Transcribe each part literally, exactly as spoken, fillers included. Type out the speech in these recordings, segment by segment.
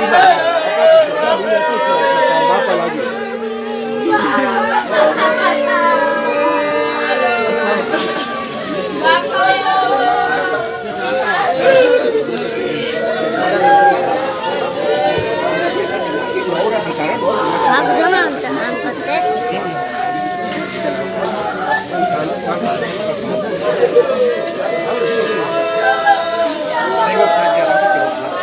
Apa lagi? Bagus dong angkat tet. Tengok saja nanti.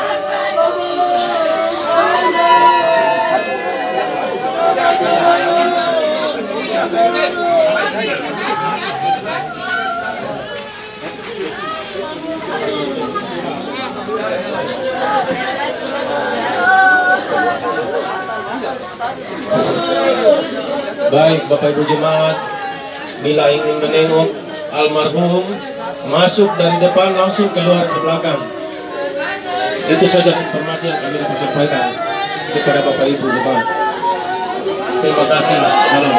Baik Bapak Ibu Jemaat, bila ingin menengok almarhum, masuk dari depan langsung keluar ke belakang. Itu saja informasi yang kami dapat sampaikan kepada Bapak Ibu Jemaat. Terima kasih. Salam.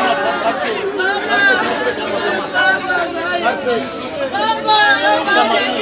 Bapak,